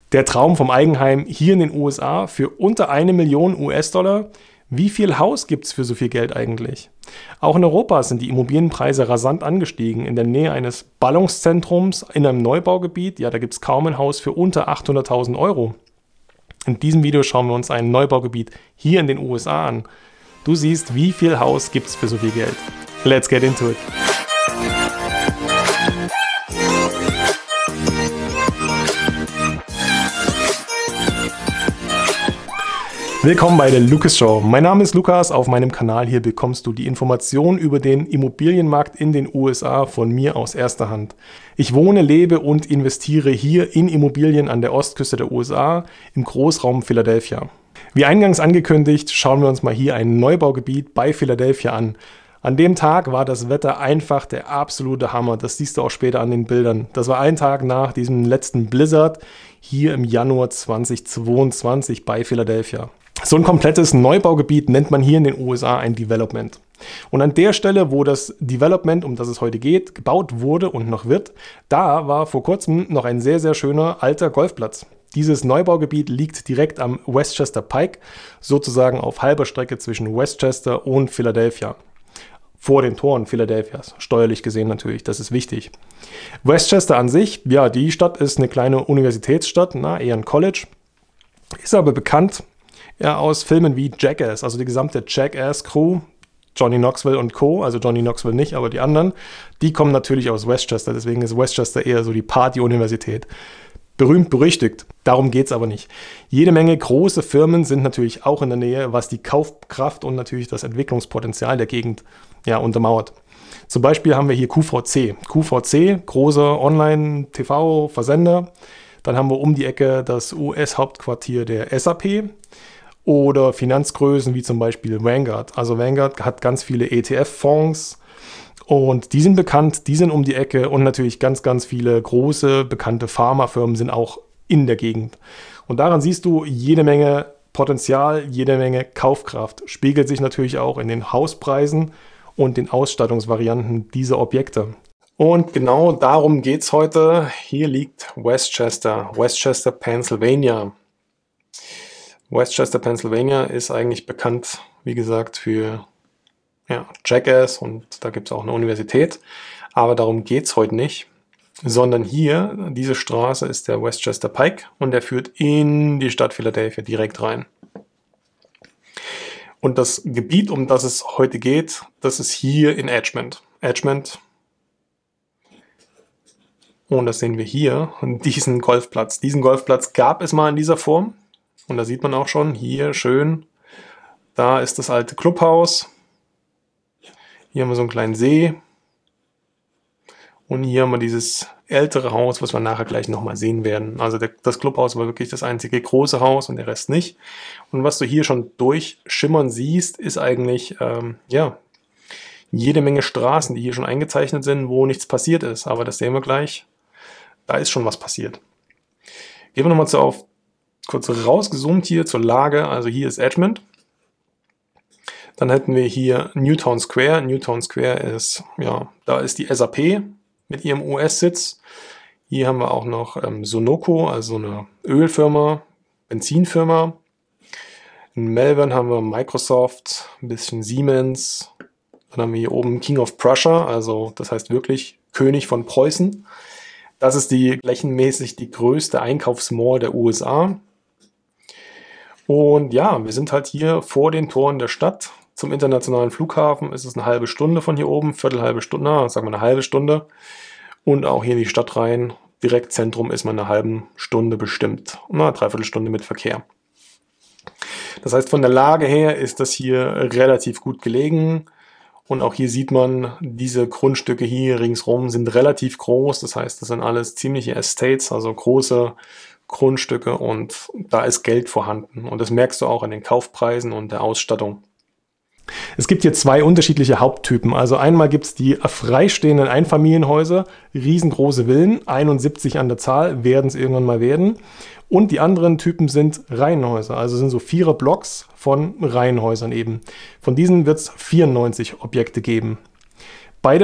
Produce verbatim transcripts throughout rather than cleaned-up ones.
Der Traum vom Eigenheim hier in den U S A für unter eine Million U S-Dollar. Wie viel Haus gibt es für so viel Geld eigentlich? Auch in Europa sind die Immobilienpreise rasant angestiegen. In der Nähe eines Ballungszentrums in einem Neubaugebiet, ja, da gibt es kaum ein Haus für unter achthunderttausend Euro. In diesem Video schauen wir uns ein Neubaugebiet hier in den U S A an. Du siehst, wie viel Haus gibt es für so viel Geld. Let's get into it. Willkommen bei der Lukas Show. Mein Name ist Lukas. Auf meinem Kanal hier bekommst du die Informationen über den Immobilienmarkt in den U S A von mir aus erster Hand. Ich wohne, lebe und investiere hier in Immobilien an der Ostküste der U S A im Großraum Philadelphia. Wie eingangs angekündigt, schauen wir uns mal hier ein Neubaugebiet bei Philadelphia an. An dem Tag war das Wetter einfach der absolute Hammer. Das siehst du auch später an den Bildern. Das war ein Tag nach diesem letzten Blizzard hier im Januar zweitausendzweiundzwanzig bei Philadelphia. So ein komplettes Neubaugebiet nennt man hier in den U S A ein Development. Und an der Stelle, wo das Development, um das es heute geht, gebaut wurde und noch wird, da war vor kurzem noch ein sehr, sehr schöner alter Golfplatz. Dieses Neubaugebiet liegt direkt am Westchester Pike, sozusagen auf halber Strecke zwischen Westchester und Philadelphia. Vor den Toren Philadelphias, steuerlich gesehen natürlich, das ist wichtig. Westchester an sich, ja, die Stadt ist eine kleine Universitätsstadt, na, eher ein College, ist aber bekannt ja, aus Filmen wie Jackass, also die gesamte Jackass-Crew, Johnny Knoxville und Co., also Johnny Knoxville nicht, aber die anderen, die kommen natürlich aus Westchester, deswegen ist Westchester eher so die Party-Universität. Berühmt, berüchtigt, darum geht es aber nicht. Jede Menge große Firmen sind natürlich auch in der Nähe, was die Kaufkraft und natürlich das Entwicklungspotenzial der Gegend ja, untermauert. Zum Beispiel haben wir hier Q V C. Q V C, großer Online-T V-Versender. Dann haben wir um die Ecke das U S-Hauptquartier der S A P. Oder Finanzgrößen wie zum Beispiel Vanguard. Also Vanguard hat ganz viele E T F-Fonds und die sind bekannt, die sind um die Ecke und natürlich ganz, ganz viele große, bekannte Pharmafirmen sind auch in der Gegend. Und daran siehst du jede Menge Potenzial, jede Menge Kaufkraft. Spiegelt sich natürlich auch in den Hauspreisen und den Ausstattungsvarianten dieser Objekte. Und genau darum geht es heute. Hier liegt Westchester, Westchester, Pennsylvania. Westchester, Pennsylvania ist eigentlich bekannt, wie gesagt, für ja, Jackass und da gibt es auch eine Universität. Aber darum geht es heute nicht, sondern hier, diese Straße ist der Westchester Pike und der führt in die Stadt Philadelphia direkt rein. Und das Gebiet, um das es heute geht, das ist hier in Edgemont. Edgemont. Und das sehen wir hier, diesen Golfplatz. Diesen Golfplatz gab es mal in dieser Form. Und da sieht man auch schon, hier schön, da ist das alte Clubhaus. Hier haben wir so einen kleinen See. Und hier haben wir dieses ältere Haus, was wir nachher gleich nochmal sehen werden. Also der, das Clubhaus war wirklich das einzige große Haus und der Rest nicht. Und was du hier schon durchschimmern siehst, ist eigentlich, ähm, ja, jede Menge Straßen, die hier schon eingezeichnet sind, wo nichts passiert ist. Aber das sehen wir gleich. Da ist schon was passiert. Gehen wir nochmal so auf kurz rausgezoomt hier zur Lage, also hier ist Edgemont. Dann hätten wir hier Newtown Square. Newtown Square ist, ja, da ist die S A P mit ihrem U S-Sitz. Hier haben wir auch noch ähm, Sunoco, also eine Ölfirma, Benzinfirma. In Melbourne haben wir Microsoft, ein bisschen Siemens. Dann haben wir hier oben King of Prussia, also das heißt wirklich König von Preußen. Das ist die flächenmäßig die größte Einkaufsmall der U S A. Und ja, wir sind halt hier vor den Toren der Stadt. Zum internationalen Flughafen ist es eine halbe Stunde von hier oben, viertel halbe Stunde, na, sagen wir eine halbe Stunde. Und auch hier in die Stadt rein, direkt Zentrum ist man eine halbe Stunde bestimmt. Na, dreiviertel Stunde mit Verkehr. Das heißt, von der Lage her ist das hier relativ gut gelegen. Und auch hier sieht man, diese Grundstücke hier ringsrum sind relativ groß. Das heißt, das sind alles ziemliche Estates, also große Grundstücke und da ist Geld vorhanden. Und das merkst du auch an den Kaufpreisen und der Ausstattung. Es gibt hier zwei unterschiedliche Haupttypen. Also einmal gibt es die freistehenden Einfamilienhäuser, riesengroße Villen, einundsiebzig an der Zahl, werden es irgendwann mal werden. Und die anderen Typen sind Reihenhäuser, also sind so Vierer-Blocks von Reihenhäusern eben. Von diesen wird es vierundneunzig Objekte geben. Beide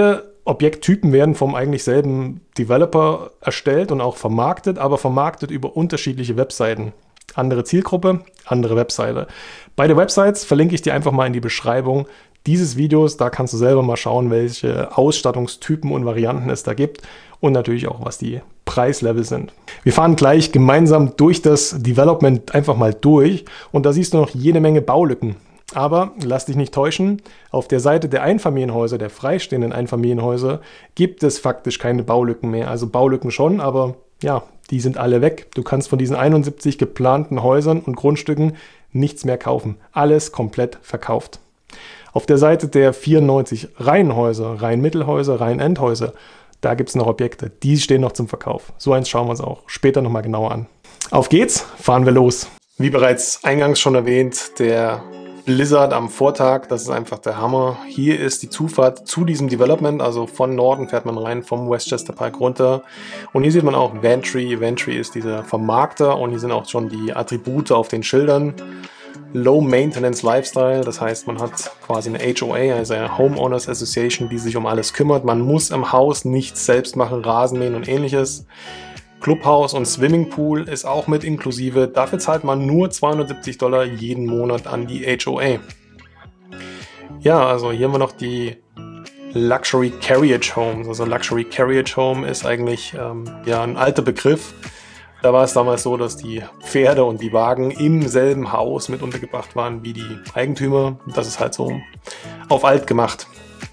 Objekttypen werden vom eigentlich selben Developer erstellt und auch vermarktet, aber vermarktet über unterschiedliche Webseiten. Andere Zielgruppe, andere Webseite. Beide Websites verlinke ich dir einfach mal in die Beschreibung dieses Videos. Da kannst du selber mal schauen, welche Ausstattungstypen und Varianten es da gibt und natürlich auch, was die Preislevel sind. Wir fahren gleich gemeinsam durch das Development einfach mal durch und da siehst du noch jede Menge Baulücken. Aber lass dich nicht täuschen, auf der Seite der Einfamilienhäuser, der freistehenden Einfamilienhäuser, gibt es faktisch keine Baulücken mehr. Also Baulücken schon, aber ja, die sind alle weg. Du kannst von diesen einundsiebzig geplanten Häusern und Grundstücken nichts mehr kaufen. Alles komplett verkauft. Auf der Seite der vierundneunzig Reihenhäuser, Reihenmittelhäuser, Reihenendhäuser, da gibt es noch Objekte, die stehen noch zum Verkauf. So eins schauen wir uns auch später nochmal genauer an. Auf geht's, fahren wir los. Wie bereits eingangs schon erwähnt, der Blizzard am Vortag, das ist einfach der Hammer. Hier ist die Zufahrt zu diesem Development, also von Norden fährt man rein, vom Westchester Park runter. Und hier sieht man auch Ventry. Ventry ist dieser Vermarkter und hier sind auch schon die Attribute auf den Schildern. Low Maintenance Lifestyle, das heißt, man hat quasi eine H O A, also eine Homeowners Association, die sich um alles kümmert. Man muss im Haus nichts selbst machen, Rasenmähen und ähnliches. Clubhaus und Swimmingpool ist auch mit inklusive. Dafür zahlt man nur zweihundertsiebzig Dollar jeden Monat an die H O A. Ja, also hier haben wir noch die Luxury Carriage Homes. Also Luxury Carriage Home ist eigentlich ähm, ja, ein alter Begriff. Da war es damals so, dass die Pferde und die Wagen im selben Haus mit untergebracht waren wie die Eigentümer. Das ist halt so auf alt gemacht.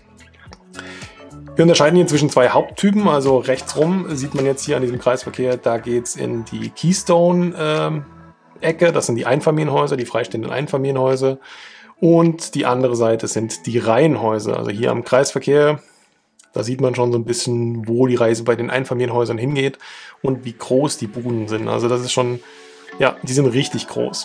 Wir unterscheiden hier zwischen zwei Haupttypen, also rechts rum sieht man jetzt hier an diesem Kreisverkehr, da geht es in die Keystone-Ecke, ähm, das sind die Einfamilienhäuser, die freistehenden Einfamilienhäuser und die andere Seite sind die Reihenhäuser, also hier am Kreisverkehr, da sieht man schon so ein bisschen, wo die Reise bei den Einfamilienhäusern hingeht und wie groß die Buden sind, also das ist schon, ja, die sind richtig groß.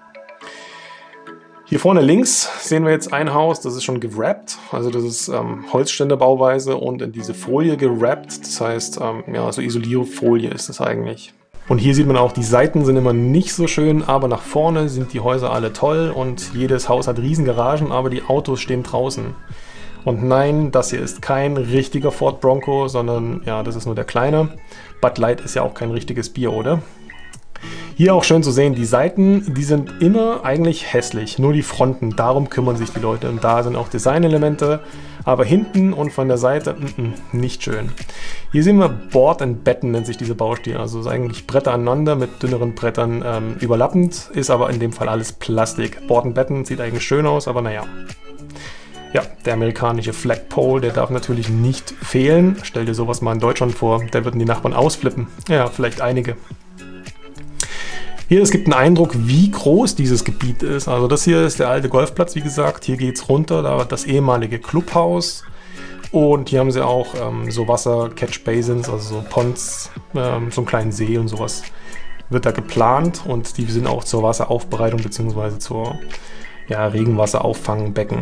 Hier vorne links sehen wir jetzt ein Haus, das ist schon gewrappt, also das ist ähm, Holzständerbauweise und in diese Folie gewrappt, das heißt, ähm, ja, so Isolierfolie ist es eigentlich. Und hier sieht man auch, die Seiten sind immer nicht so schön, aber nach vorne sind die Häuser alle toll und jedes Haus hat riesen Garagen, aber die Autos stehen draußen. Und nein, das hier ist kein richtiger Ford Bronco, sondern ja, das ist nur der kleine. Bud Light ist ja auch kein richtiges Bier, oder? Hier auch schön zu sehen, die Seiten, die sind immer eigentlich hässlich, nur die Fronten, darum kümmern sich die Leute und da sind auch Designelemente, aber hinten und von der Seite mm -mm, nicht schön. Hier sehen wir Board and Batten, nennt sich diese Baustil, also ist eigentlich Bretter aneinander mit dünneren Brettern ähm, überlappend, ist aber in dem Fall alles Plastik. Board and Batten sieht eigentlich schön aus, aber naja. Ja, der amerikanische Flagpole, der darf natürlich nicht fehlen. Stell dir sowas mal in Deutschland vor, da würden die Nachbarn ausflippen. Ja, vielleicht einige. Hier, es gibt einen Eindruck, wie groß dieses Gebiet ist. Also das hier ist der alte Golfplatz, wie gesagt. Hier geht es runter, da war das ehemalige Clubhaus. Und hier haben sie auch ähm, so Wasser-Catch-Basins, also so Ponds, ähm, so einen kleinen See und sowas wird da geplant. Und die sind auch zur Wasseraufbereitung bzw. zur ja, Regenwasserauffangbecken.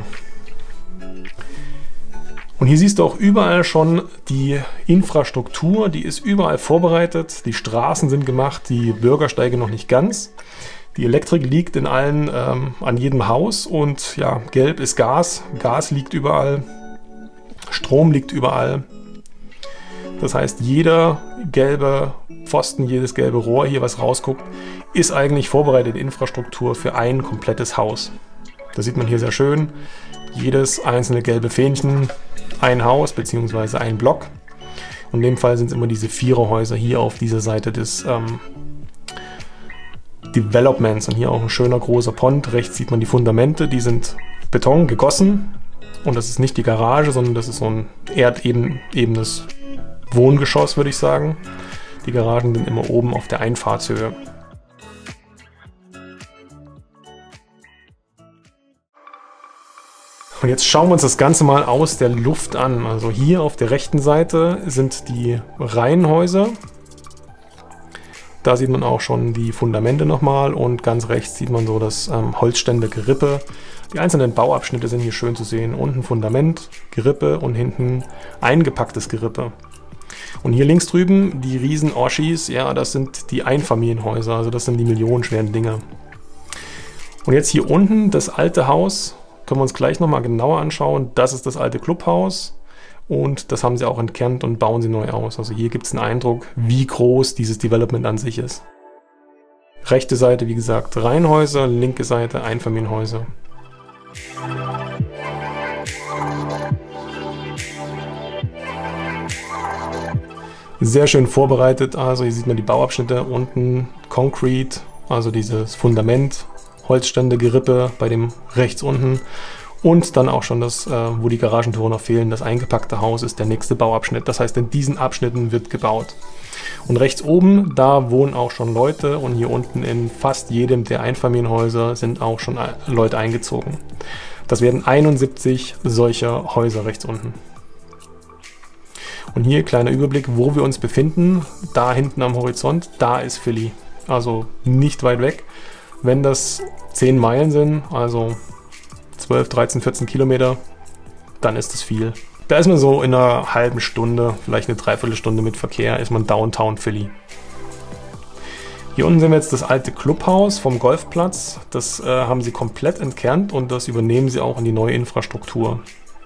Und hier siehst du auch überall schon die Infrastruktur, die ist überall vorbereitet, die Straßen sind gemacht, die Bürgersteige noch nicht ganz. Die Elektrik liegt in allen, ähm, an jedem Haus und ja, gelb ist Gas, Gas liegt überall, Strom liegt überall. Das heißt, jeder gelbe Pfosten, jedes gelbe Rohr hier, was rausguckt, ist eigentlich vorbereitete Infrastruktur für ein komplettes Haus. Das sieht man hier sehr schön. Jedes einzelne gelbe Fähnchen, ein Haus bzw. ein Block. Und in dem Fall sind es immer diese Viererhäuser hier auf dieser Seite des ähm, Developments. Und hier auch ein schöner großer Pond. Rechts sieht man die Fundamente, die sind Beton gegossen. Und das ist nicht die Garage, sondern das ist so ein erdebenes Wohngeschoss, würde ich sagen. Die Garagen sind immer oben auf der Einfahrtshöhe. Und jetzt schauen wir uns das Ganze mal aus der Luft an. Also hier auf der rechten Seite sind die Reihenhäuser. Da sieht man auch schon die Fundamente nochmal und ganz rechts sieht man so das ähm, Holzstände-Gerippe. Die einzelnen Bauabschnitte sind hier schön zu sehen. Unten Fundament, Gerippe und hinten eingepacktes Gerippe. Und hier links drüben die riesen Oschis, ja, das sind die Einfamilienhäuser, also das sind die millionenschweren Dinger. Und jetzt hier unten das alte Haus. Können wir uns gleich nochmal genauer anschauen. Das ist das alte Clubhaus Und das haben sie auch entkernt und bauen sie neu aus. Also hier gibt es einen Eindruck, wie groß dieses Development an sich ist. Rechte Seite, wie gesagt, Reihenhäuser, linke Seite Einfamilienhäuser. Sehr schön vorbereitet, also hier sieht man die Bauabschnitte, unten Concrete, also dieses Fundament, Holzstände, Gerippe bei dem rechts unten und dann auch schon das, wo die Garagentore noch fehlen, das eingepackte Haus ist der nächste Bauabschnitt. Das heißt, in diesen Abschnitten wird gebaut. Und rechts oben, da wohnen auch schon Leute und hier unten in fast jedem der Einfamilienhäuser sind auch schon Leute eingezogen. Das werden einundsiebzig solcher Häuser rechts unten. Und hier kleiner Überblick, wo wir uns befinden. Da hinten am Horizont, da ist Philly. Also nicht weit weg. Wenn das zehn Meilen sind, also zwölf, dreizehn, vierzehn Kilometer, dann ist das viel. Da ist man so in einer halben Stunde, vielleicht eine Dreiviertelstunde mit Verkehr, ist man Downtown Philly. Hier unten sehen wir jetzt das alte Clubhaus vom Golfplatz. Das äh, haben sie komplett entkernt und das übernehmen sie auch in die neue Infrastruktur.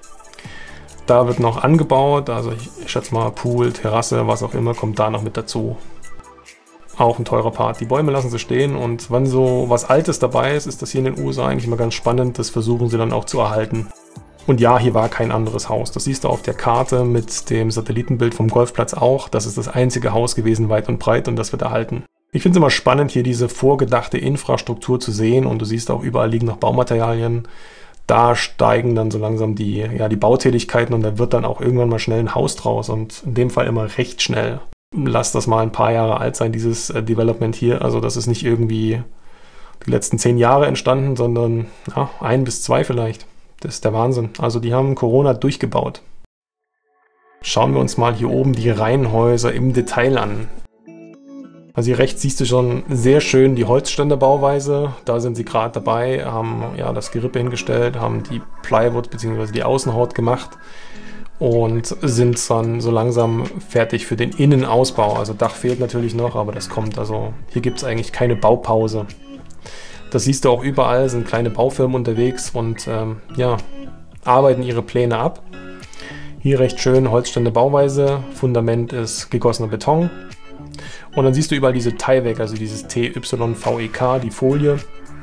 Da wird noch angebaut, also ich, ich schätze mal Pool, Terrasse, was auch immer, kommt da noch mit dazu. Auch ein teurer Part. Die Bäume lassen sie stehen und wenn so was Altes dabei ist, ist das hier in den U S A eigentlich immer ganz spannend. Das versuchen sie dann auch zu erhalten. Und ja, hier war kein anderes Haus. Das siehst du auf der Karte mit dem Satellitenbild vom Golfplatz auch. Das ist das einzige Haus gewesen, weit und breit, und das wird erhalten. Ich finde es immer spannend, hier diese vorgedachte Infrastruktur zu sehen, und du siehst auch, überall liegen noch Baumaterialien. Da steigen dann so langsam die, ja, die Bautätigkeiten und da wird dann auch irgendwann mal schnell ein Haus draus und in dem Fall immer recht schnell. Lass das mal ein paar Jahre alt sein, dieses äh, Development hier. Also das ist nicht irgendwie die letzten zehn Jahre entstanden, sondern ja, ein bis zwei vielleicht. Das ist der Wahnsinn. Also die haben Corona durchgebaut. Schauen wir uns mal hier oben die Reihenhäuser im Detail an. Also hier rechts siehst du schon sehr schön die Holzständerbauweise. Da sind sie gerade dabei, haben ja das Gerippe hingestellt, haben die Plywood bzw. die Außenhaut gemacht und sind dann so langsam fertig für den Innenausbau. Also Dach fehlt natürlich noch, aber das kommt. Also hier gibt es eigentlich keine Baupause. Das siehst du auch überall, sind kleine Baufirmen unterwegs und ähm, ja, arbeiten ihre Pläne ab. Hier recht schön Holzständebauweise, Fundament ist gegossener Beton. Und dann siehst du überall diese Tyvek, also dieses T Y V E K, die Folie.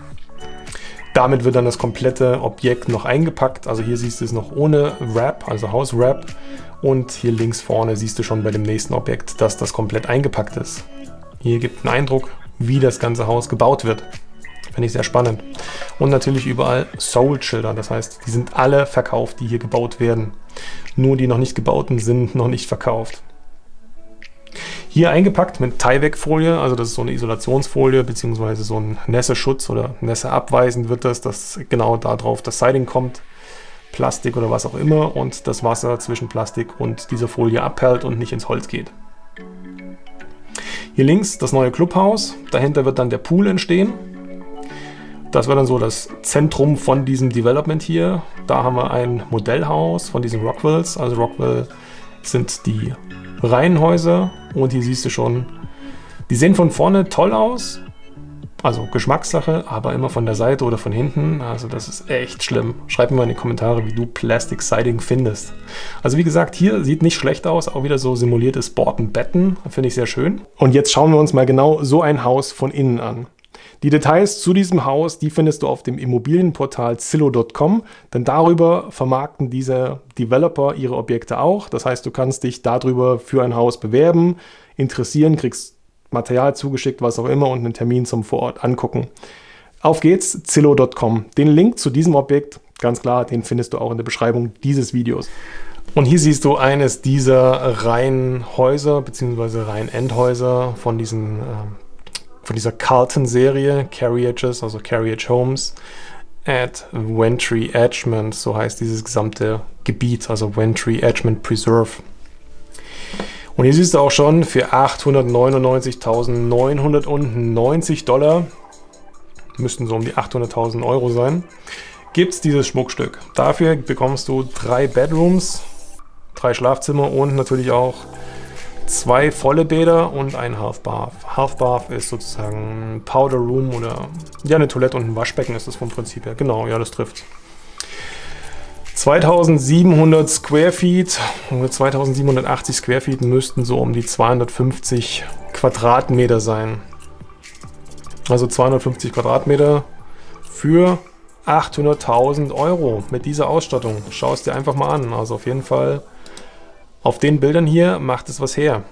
Damit wird dann das komplette Objekt noch eingepackt. Also hier siehst du es noch ohne Wrap, also Hauswrap. Und hier links vorne siehst du schon bei dem nächsten Objekt, dass das komplett eingepackt ist. Hier gibt einen Eindruck, wie das ganze Haus gebaut wird. Finde ich sehr spannend. Und natürlich überall Sold-Schilder, das heißt, die sind alle verkauft, die hier gebaut werden. Nur die noch nicht gebauten sind noch nicht verkauft. Hier eingepackt mit Tyvek-Folie, also das ist so eine Isolationsfolie beziehungsweise so ein Nässeschutz oder nässeabweisend wird das, dass genau darauf das Siding kommt, Plastik oder was auch immer, und das Wasser zwischen Plastik und dieser Folie abperlt und nicht ins Holz geht. Hier links das neue Clubhaus, dahinter wird dann der Pool entstehen. Das war dann so das Zentrum von diesem Development hier. Da haben wir ein Modellhaus von diesen Rockwells, also Rockwell sind die Reihenhäuser und hier siehst du schon, die sehen von vorne toll aus, also Geschmackssache, aber immer von der Seite oder von hinten, also das ist echt schlimm. Schreib mir mal in die Kommentare, wie du Plastic Siding findest. Also wie gesagt, hier sieht nicht schlecht aus, auch wieder so simuliertes Bortenbetten, finde ich sehr schön. Und jetzt schauen wir uns mal genau so ein Haus von innen an. Die Details zu diesem Haus, die findest du auf dem Immobilienportal Zillow Punkt com, denn darüber vermarkten diese Developer ihre Objekte auch. Das heißt, du kannst dich darüber für ein Haus bewerben, interessieren, kriegst Material zugeschickt, was auch immer, und einen Termin zum Vorort angucken. Auf geht's, Zillow Punkt com. Den Link zu diesem Objekt, ganz klar, den findest du auch in der Beschreibung dieses Videos. Und hier siehst du eines dieser Reihenhäuser bzw. Reihenendhäuser von diesen äh, von dieser Carlton-Serie, Carriages, also Carriage Homes, at Wentry Edgemont, so heißt dieses gesamte Gebiet, also Wentry Edgemont Preserve. Und hier siehst du auch schon, für achthundertneunundneunzigtausendneunhundertneunzig Dollar, müssten so um die achthunderttausend Euro sein, gibt es dieses Schmuckstück. Dafür bekommst du drei Bedrooms, drei Schlafzimmer und natürlich auch zwei volle Bäder und ein Half Bath. Half Bath ist sozusagen ein Powder Room oder ja, eine Toilette und ein Waschbecken ist das vom Prinzip her. Genau, ja, das trifft. zweitausendsiebenhundert Square Feet, zweitausendsiebenhundertachtzig Square Feet müssten so um die zweihundertfünfzig Quadratmeter sein. Also zweihundertfünfzig Quadratmeter für achthunderttausend Euro mit dieser Ausstattung. Schau es dir einfach mal an. Also auf jeden Fall auf den Bildern hier macht es was her.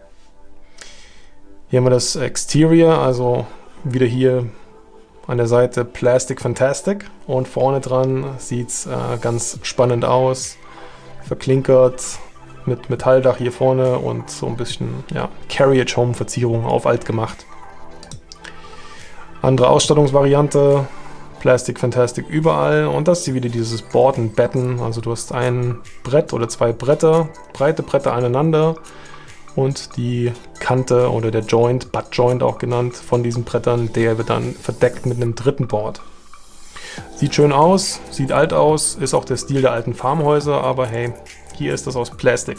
Hier haben wir das Exterior, also wieder hier an der Seite Plastic Fantastic und vorne dran sieht es äh, ganz spannend aus. Verklinkert mit Metalldach hier vorne und so ein bisschen ja, Carriage Home Verzierung auf alt gemacht. Andere Ausstattungsvariante, Plastic Fantastic überall und das ist hier wieder dieses Board and Batten, also du hast ein Brett oder zwei Bretter, breite Bretter aneinander und die Kante oder der Joint, Butt Joint auch genannt, von diesen Brettern, der wird dann verdeckt mit einem dritten Board. Sieht schön aus, sieht alt aus, ist auch der Stil der alten Farmhäuser, aber hey, hier ist das aus Plastik.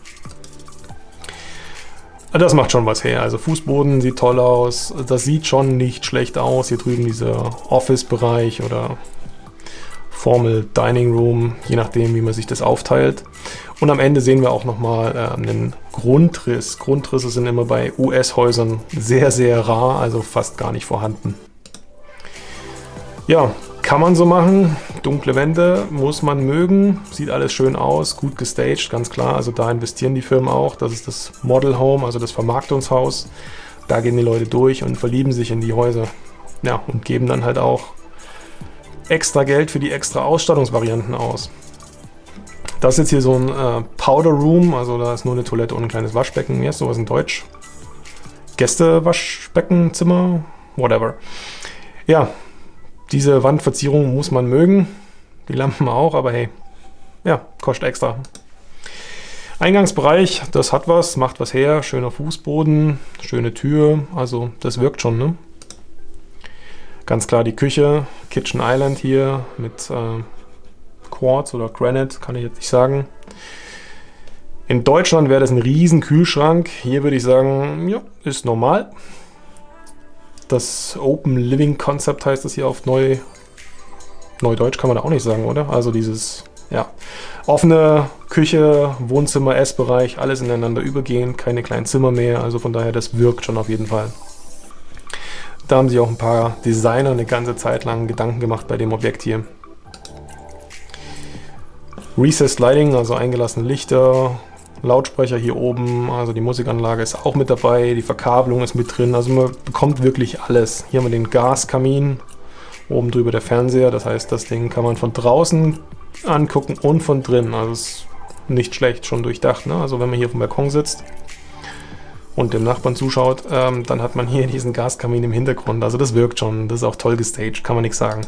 Das macht schon was her, also Fußboden sieht toll aus, das sieht schon nicht schlecht aus, hier drüben dieser Office-Bereich oder Formal Dining Room, je nachdem wie man sich das aufteilt. Und am Ende sehen wir auch nochmal äh, einen Grundriss. Grundrisse sind immer bei U S-Häusern sehr, sehr rar, also fast gar nicht vorhanden. Ja, kann man so machen. Dunkle Wände muss man mögen. Sieht alles schön aus, gut gestaged, ganz klar. Also da investieren die Firmen auch. Das ist das Model Home, also das Vermarktungshaus. Da gehen die Leute durch und verlieben sich in die Häuser. Ja, und geben dann halt auch extra Geld für die extra Ausstattungsvarianten aus. Das ist jetzt hier so ein äh, Powder Room, also da ist nur eine Toilette und ein kleines Waschbecken. Hier ist sowas in Deutsch. Gäste-Waschbeckenzimmer, whatever. Ja, diese Wandverzierung muss man mögen. Die Lampen auch, aber hey, ja, kostet extra. Eingangsbereich, das hat was, macht was her. Schöner Fußboden, schöne Tür, also das wirkt schon, ne? Ganz klar die Küche, Kitchen Island hier mit äh, Quartz oder Granite, kann ich jetzt nicht sagen. In Deutschland wäre das ein riesen Kühlschrank. Hier würde ich sagen, ja, ist normal. Das Open Living Concept heißt das hier auf Neu, Neudeutsch, kann man da auch nicht sagen, oder? Also dieses, ja, offene Küche, Wohnzimmer, Essbereich, alles ineinander übergehend, keine kleinen Zimmer mehr. Also von daher, das wirkt schon auf jeden Fall. Da haben sich auch ein paar Designer eine ganze Zeit lang Gedanken gemacht bei dem Objekt hier. Recessed Lighting, also eingelassene Lichter, Lautsprecher hier oben, also die Musikanlage ist auch mit dabei, die Verkabelung ist mit drin, also man bekommt wirklich alles. Hier haben wir den Gaskamin, oben drüber der Fernseher, das heißt, das Ding kann man von draußen angucken und von drinnen, also ist nicht schlecht, schon durchdacht, ne? Also wenn man hier auf dem Balkon sitzt und dem Nachbarn zuschaut, ähm, dann hat man hier diesen Gaskamin im Hintergrund, also das wirkt schon, das ist auch toll gestaged, kann man nichts sagen.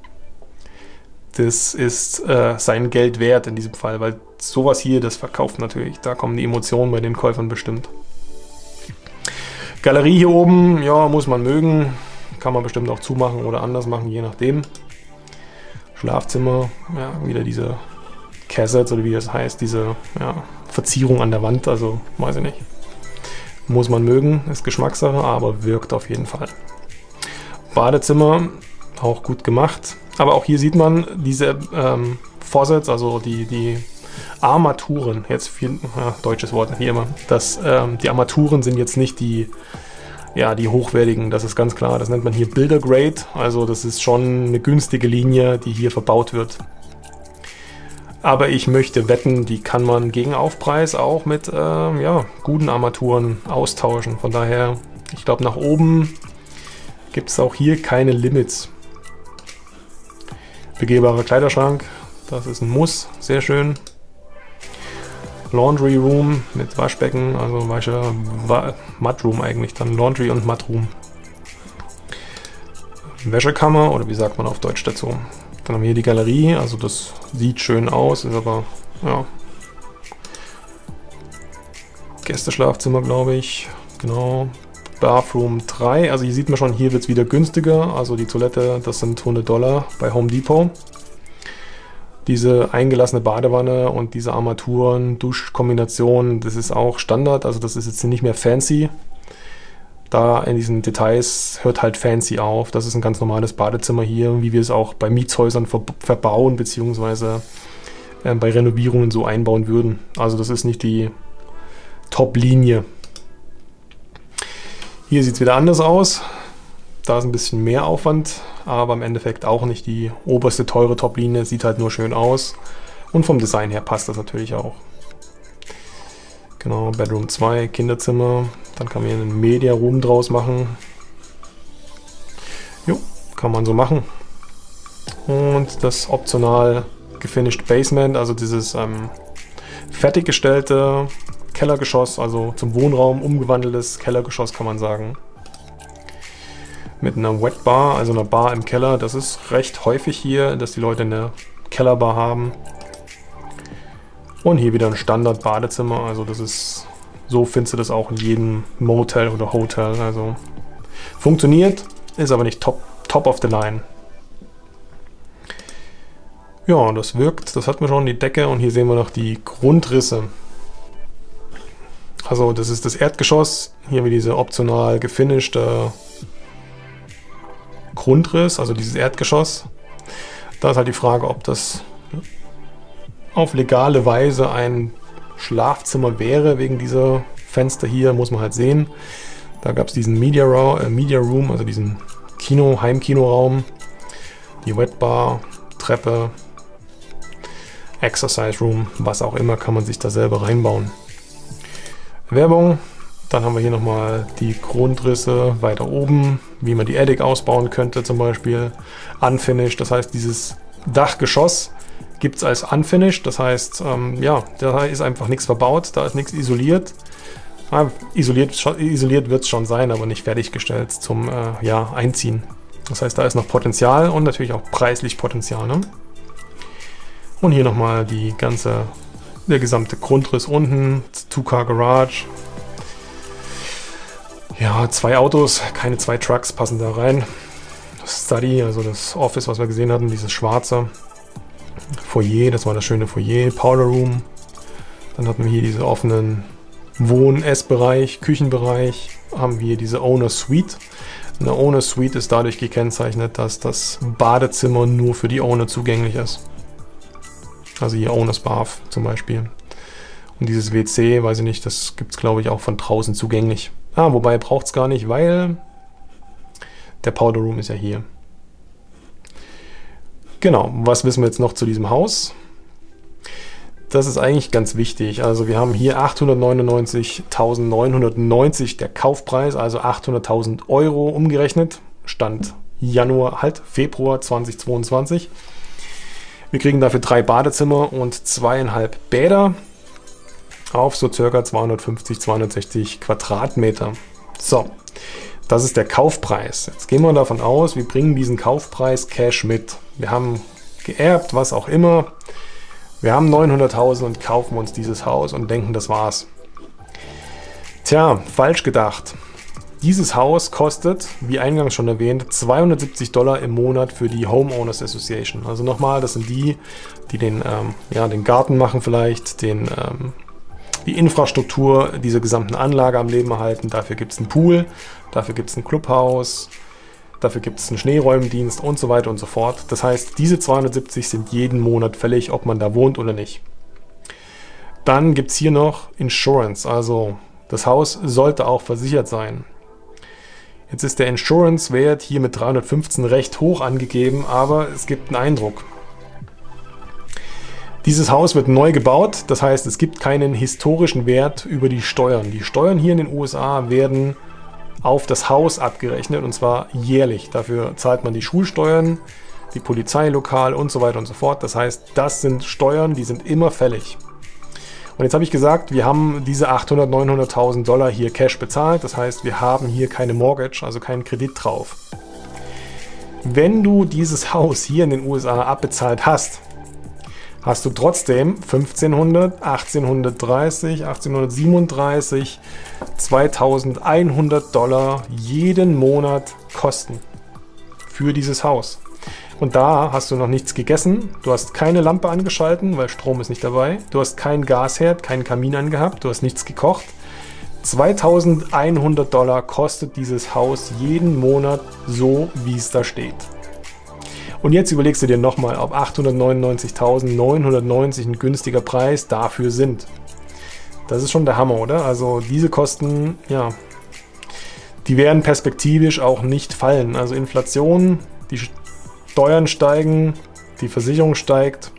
Das ist äh, sein Geld wert in diesem Fall, weil sowas hier, das verkauft natürlich. Da kommen die Emotionen bei den Käufern bestimmt. Galerie hier oben, ja, muss man mögen. Kann man bestimmt auch zumachen oder anders machen, je nachdem. Schlafzimmer, ja, wieder diese Cassettes oder wie das heißt, diese ja, Verzierung an der Wand, also weiß ich nicht. Muss man mögen, ist Geschmackssache, aber wirkt auf jeden Fall. Badezimmer, auch gut gemacht. Aber auch hier sieht man diese ähm, Faucets, also die, die Armaturen, jetzt viel, ja, deutsches Wort wie immer, das, ähm, die Armaturen sind jetzt nicht die, ja, die hochwertigen, das ist ganz klar, das nennt man hier Builder Grade, also das ist schon eine günstige Linie, die hier verbaut wird. Aber ich möchte wetten, die kann man gegen Aufpreis auch mit ähm, ja, guten Armaturen austauschen, von daher, ich glaube nach oben gibt es auch hier keine Limits. Begehbarer Kleiderschrank, das ist ein Muss, sehr schön. Laundry Room mit Waschbecken, also Wäsche, Mudroom eigentlich, dann Laundry und Mudroom. Wäschekammer, oder wie sagt man auf Deutsch dazu. Dann haben wir hier die Galerie, also das sieht schön aus, ist aber, ja, Gästeschlafzimmer, glaube ich, genau. Bathroom drei, also hier sieht man schon, hier wird es wieder günstiger, also die Toilette, das sind hundert Dollar bei Home Depot. Diese eingelassene Badewanne und diese Armaturen, Duschkombination, das ist auch Standard, also das ist jetzt nicht mehr fancy. Da in diesen Details hört halt fancy auf, das ist ein ganz normales Badezimmer hier, wie wir es auch bei Mietshäusern ver verbauen, beziehungsweise äh, bei Renovierungen so einbauen würden. Also das ist nicht die Top-Linie. Hier sieht es wieder anders aus. Da ist ein bisschen mehr Aufwand, aber im Endeffekt auch nicht die oberste teure Top-Linie. Sieht halt nur schön aus. Und vom Design her passt das natürlich auch. Genau, Bedroom zwei, Kinderzimmer. Dann kann man hier einen Media Room draus machen. Jo, kann man so machen. Und das optional gefinished Basement, also dieses ähm, fertiggestellte Kellergeschoss, also zum Wohnraum umgewandeltes Kellergeschoss, kann man sagen. Mit einer Wet Bar, also einer Bar im Keller. Das ist recht häufig hier, dass die Leute eine Kellerbar haben. Und hier wieder ein Standard-Badezimmer, also das ist, so findest du das auch in jedem Motel oder Hotel, also funktioniert, ist aber nicht top, top of the line. Ja, das wirkt, das hatten wir schon, die Decke, und hier sehen wir noch die Grundrisse. Also das ist das Erdgeschoss, hier wie diese optional gefinishte Grundriss, also dieses Erdgeschoss. Da ist halt die Frage, ob das auf legale Weise ein Schlafzimmer wäre, wegen dieser Fenster hier, muss man halt sehen. Da gab es diesen Media, äh, Media Room, also diesen Kino, Heimkinoraum, die Wet Bar, Treppe, Exercise Room, was auch immer, kann man sich da selber reinbauen. Werbung, dann haben wir hier nochmal die Grundrisse weiter oben, wie man die Attic ausbauen könnte zum Beispiel. Unfinished, das heißt dieses Dachgeschoss gibt es als Unfinished, das heißt, ähm, ja, da ist einfach nichts verbaut, da ist nichts isoliert. Ja, isoliert isoliert wird es schon sein, aber nicht fertiggestellt zum äh, ja, Einziehen. Das heißt, da ist noch Potenzial und natürlich auch preislich Potenzial. Ne? Und hier nochmal die ganze, der gesamte Grundriss unten, Two-Car Garage. Ja, zwei Autos, keine zwei Trucks passen da rein. Das Study, also das Office, was wir gesehen hatten, dieses schwarze. Foyer, das war das schöne Foyer, Powder Room. Dann hatten wir hier diese offenen Wohn-Essbereich, Küchenbereich. Haben wir diese Owner Suite. Eine Owner Suite ist dadurch gekennzeichnet, dass das Badezimmer nur für die Owner zugänglich ist. Also hier Owners Bath zum Beispiel. Und dieses W C, weiß ich nicht, das gibt es glaube ich auch von draußen zugänglich. Ah, wobei braucht es gar nicht, weil der Powder Room ist ja hier. Genau, was wissen wir jetzt noch zu diesem Haus? Das ist eigentlich ganz wichtig. Also wir haben hier achthundertneunundneunzigtausendneunhundertneunzig der Kaufpreis, also achthunderttausend Euro umgerechnet. Stand Januar, halt Februar zweitausendzweiundzwanzig. Wir kriegen dafür drei Badezimmer und zweieinhalb Bäder auf so circa zweihundertfünfzig, zweihundertsechzig Quadratmeter. So, das ist der Kaufpreis. Jetzt gehen wir davon aus, wir bringen diesen Kaufpreis Cash mit. Wir haben geerbt, was auch immer. Wir haben neunhunderttausend und kaufen uns dieses Haus und denken, das war's. Tja, falsch gedacht. Dieses Haus kostet, wie eingangs schon erwähnt, zweihundertsiebzig Dollar im Monat für die Homeowners Association. Also nochmal, das sind die, die den, ähm, ja, den Garten machen vielleicht, den, ähm, die Infrastruktur dieser gesamten Anlage am Leben erhalten. Dafür gibt es einen Pool, dafür gibt es ein Clubhaus, dafür gibt es einen Schneeräumdienst und so weiter und so fort. Das heißt, diese zweihundertsiebzig sind jeden Monat fällig, ob man da wohnt oder nicht. Dann gibt es hier noch Insurance, also das Haus sollte auch versichert sein. Jetzt ist der Insurance-Wert hier mit dreihundertfünfzehn recht hoch angegeben, aber es gibt einen Eindruck. Dieses Haus wird neu gebaut, das heißt, es gibt keinen historischen Wert über die Steuern. Die Steuern hier in den U S A werden auf das Haus abgerechnet und zwar jährlich. Dafür zahlt man die Schulsteuern, die Polizeilokal und so weiter und so fort. Das heißt, das sind Steuern, die sind immer fällig. Und jetzt habe ich gesagt, wir haben diese achthundert, neunhunderttausend Dollar hier Cash bezahlt. Das heißt, wir haben hier keine Mortgage, also keinen Kredit drauf. Wenn du dieses Haus hier in den U S A abbezahlt hast, hast du trotzdem fünfzehnhundert, achtzehnhundertdreißig, achtzehnhundertsiebenunddreißig, zweitausendeinhundert Dollar jeden Monat Kosten für dieses Haus. Und da hast du noch nichts gegessen, du hast keine Lampe angeschalten, weil Strom ist nicht dabei, du hast keinen Gasherd, keinen Kamin angehabt, du hast nichts gekocht. zweitausendeinhundert Dollar kostet dieses Haus jeden Monat so, wie es da steht. Und jetzt überlegst du dir nochmal, ob achthundertneunundneunzigtausendneunhundertneunzig ein günstiger Preis dafür sind. Das ist schon der Hammer, oder? Also diese Kosten, ja, die werden perspektivisch auch nicht fallen. Also Inflation, die Steuern steigen, die Versicherung steigt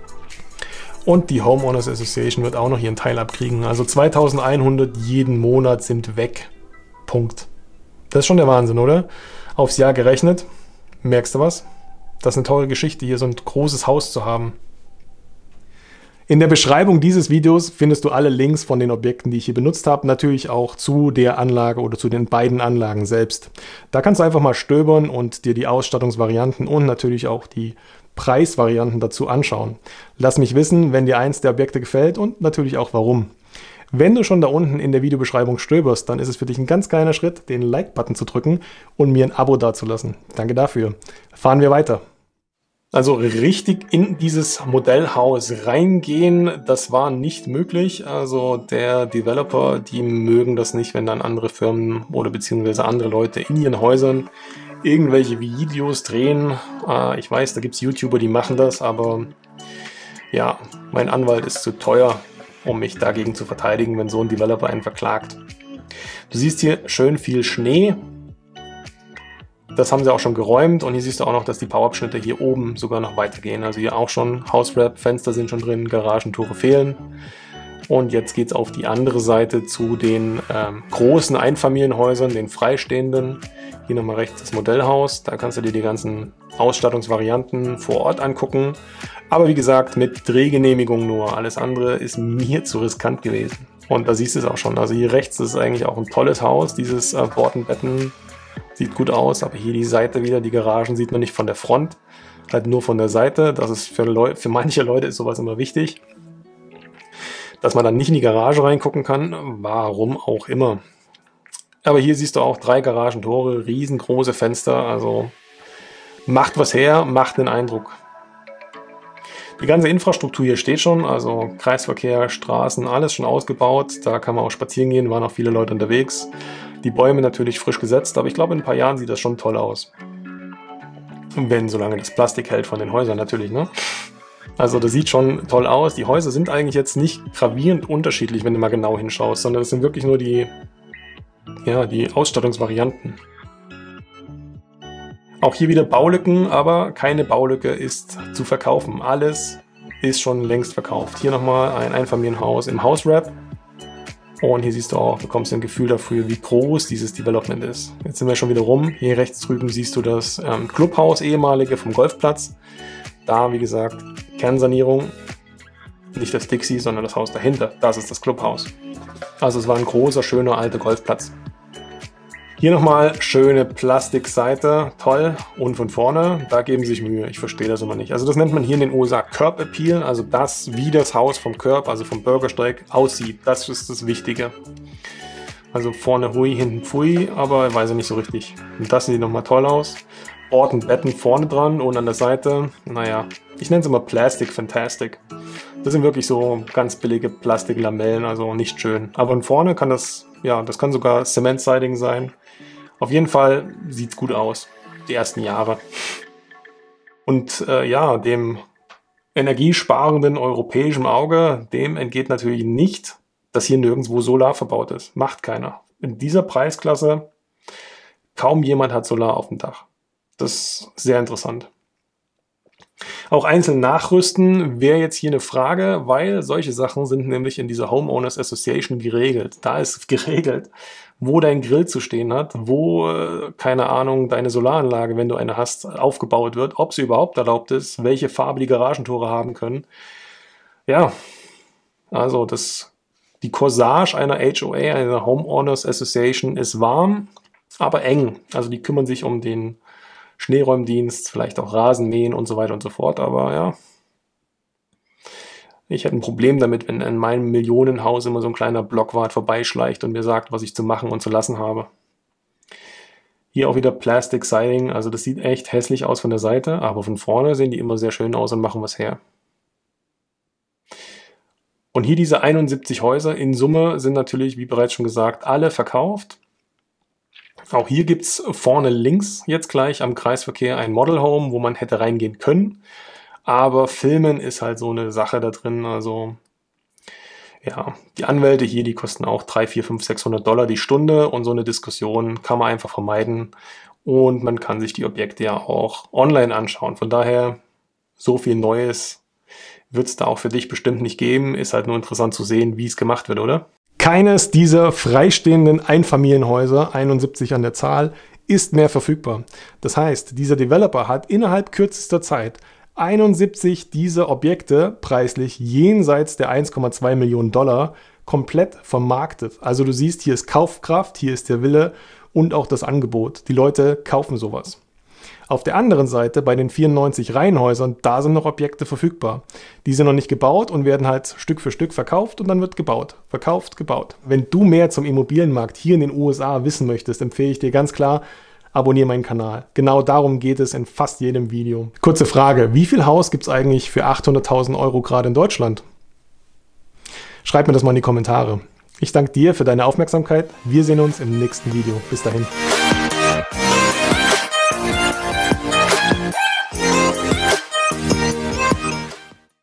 und die Homeowners Association wird auch noch ihren Teil abkriegen. Also zweitausendeinhundert jeden Monat sind weg. Punkt. Das ist schon der Wahnsinn, oder? Aufs Jahr gerechnet. Merkst du was? Das ist eine tolle Geschichte, hier so ein großes Haus zu haben. In der Beschreibung dieses Videos findest du alle Links von den Objekten, die ich hier benutzt habe, natürlich auch zu der Anlage oder zu den beiden Anlagen selbst. Da kannst du einfach mal stöbern und dir die Ausstattungsvarianten und natürlich auch die Preisvarianten dazu anschauen. Lass mich wissen, wenn dir eins der Objekte gefällt und natürlich auch warum. Wenn du schon da unten in der Videobeschreibung stöberst, dann ist es für dich ein ganz kleiner Schritt, den Like-Button zu drücken und mir ein Abo dazulassen. Danke dafür. Fahren wir weiter. Also richtig in dieses Modellhaus reingehen, das war nicht möglich. Also der Developer, die mögen das nicht, wenn dann andere Firmen oder beziehungsweise andere Leute in ihren Häusern irgendwelche Videos drehen. Äh, ich weiß, da gibt es YouTuber, die machen das, aber ja, mein Anwalt ist zu teuer, um mich dagegen zu verteidigen, wenn so ein Developer einen verklagt. Du siehst hier schön viel Schnee. Das haben sie auch schon geräumt und hier siehst du auch noch, dass die Bauabschnitte hier oben sogar noch weitergehen. Also hier auch schon Hauswrap, Fenster sind schon drin, Garagentore fehlen. Und jetzt geht es auf die andere Seite zu den ähm, großen Einfamilienhäusern, den freistehenden. Hier nochmal rechts das Modellhaus, da kannst du dir die ganzen Ausstattungsvarianten vor Ort angucken. Aber wie gesagt, mit Drehgenehmigung nur. Alles andere ist mir zu riskant gewesen. Und da siehst du es auch schon. Also hier rechts ist eigentlich auch ein tolles Haus, dieses äh, Bortenbetten. Sieht gut aus, aber hier die Seite wieder, die Garagen sieht man nicht von der Front, halt nur von der Seite. Das ist für, Leu für manche Leute ist sowas immer wichtig, dass man dann nicht in die Garage reingucken kann, warum auch immer. Aber hier siehst du auch drei Garagentore, riesengroße Fenster, also macht was her, macht einen Eindruck. Die ganze Infrastruktur hier steht schon, also Kreisverkehr, Straßen, alles schon ausgebaut. Da kann man auch spazieren gehen, waren auch viele Leute unterwegs. Die Bäume natürlich frisch gesetzt, aber ich glaube in ein paar Jahren sieht das schon toll aus. Wenn, solange das Plastik hält von den Häusern natürlich, ne? Also das sieht schon toll aus. Die Häuser sind eigentlich jetzt nicht gravierend unterschiedlich, wenn du mal genau hinschaust, sondern es sind wirklich nur die, ja, die Ausstattungsvarianten. Auch hier wieder Baulücken, aber keine Baulücke ist zu verkaufen. Alles ist schon längst verkauft. Hier nochmal ein Einfamilienhaus im Hauswrap. Und hier siehst du auch, bekommst du ein Gefühl dafür, wie groß dieses Development ist. Jetzt sind wir schon wieder rum. Hier rechts drüben siehst du das ähm, Clubhaus, ehemalige vom Golfplatz. Da, wie gesagt, Kernsanierung. Nicht das Dixie, sondern das Haus dahinter. Das ist das Clubhaus. Also es war ein großer, schöner, alter Golfplatz. Hier nochmal schöne Plastikseite, toll. Und von vorne, da geben sie sich Mühe. Ich verstehe das immer nicht. Also das nennt man hier in den U S A Curb Appeal, also das, wie das Haus vom Curb, also vom Bürgersteig aussieht. Das ist das Wichtige. Also vorne hui, hinten pfui, aber ich weiß ja nicht so richtig. Und das sieht nochmal toll aus. Ort und Betten vorne dran und an der Seite, naja, ich nenne es immer Plastic Fantastic. Das sind wirklich so ganz billige Plastiklamellen, also nicht schön. Aber von vorne kann das, ja, das kann sogar Cement-Siding sein. Auf jeden Fall sieht es gut aus, die ersten Jahre. Und äh, ja, dem energiesparenden europäischen Auge, dem entgeht natürlich nicht, dass hier nirgendwo Solar verbaut ist. Macht keiner. In dieser Preisklasse, kaum jemand hat Solar auf dem Dach. Das ist sehr interessant. Auch einzeln nachrüsten wäre jetzt hier eine Frage, weil solche Sachen sind nämlich in dieser Homeowners Association geregelt. Da ist geregelt, wo dein Grill zu stehen hat, wo, keine Ahnung, deine Solaranlage, wenn du eine hast, aufgebaut wird, ob sie überhaupt erlaubt ist, welche Farbe die Garagentore haben können. Ja, also das, die Corsage einer H O A, einer Homeowners Association, ist warm, aber eng. Also die kümmern sich um den Schneeräumdienst, vielleicht auch Rasenmähen und so weiter und so fort, aber ja, ich hätte ein Problem damit, wenn in meinem Millionenhaus immer so ein kleiner Blockwart vorbeischleicht und mir sagt, was ich zu machen und zu lassen habe. Hier auch wieder Plastic Siding, also das sieht echt hässlich aus von der Seite, aber von vorne sehen die immer sehr schön aus und machen was her. Und hier diese einundsiebzig Häuser in Summe sind natürlich, wie bereits schon gesagt, alle verkauft. Auch hier gibt es vorne links jetzt gleich am Kreisverkehr ein Model Home, wo man hätte reingehen können. Aber Filmen ist halt so eine Sache da drin. Also ja, die Anwälte hier, die kosten auch dreihundert, vierhundert, fünfhundert, sechshundert Dollar die Stunde. Und so eine Diskussion kann man einfach vermeiden. Und man kann sich die Objekte ja auch online anschauen. Von daher, so viel Neues wird es da auch für dich bestimmt nicht geben. Ist halt nur interessant zu sehen, wie es gemacht wird, oder? Keines dieser freistehenden Einfamilienhäuser, einundsiebzig an der Zahl, ist mehr verfügbar. Das heißt, dieser Developer hat innerhalb kürzester Zeit einundsiebzig dieser Objekte preislich jenseits der eins Komma zwei Millionen Dollar komplett vermarktet. Also du siehst, hier ist Kaufkraft, hier ist der Wille und auch das Angebot. Die Leute kaufen sowas. Auf der anderen Seite, bei den vierundneunzig Reihenhäusern, da sind noch Objekte verfügbar. Die sind noch nicht gebaut und werden halt Stück für Stück verkauft und dann wird gebaut. Verkauft, gebaut. Wenn du mehr zum Immobilienmarkt hier in den U S A wissen möchtest, empfehle ich dir ganz klar, abonniere meinen Kanal. Genau darum geht es in fast jedem Video. Kurze Frage, wie viel Haus gibt es eigentlich für achthunderttausend Euro gerade in Deutschland? Schreib mir das mal in die Kommentare. Ich danke dir für deine Aufmerksamkeit. Wir sehen uns im nächsten Video. Bis dahin.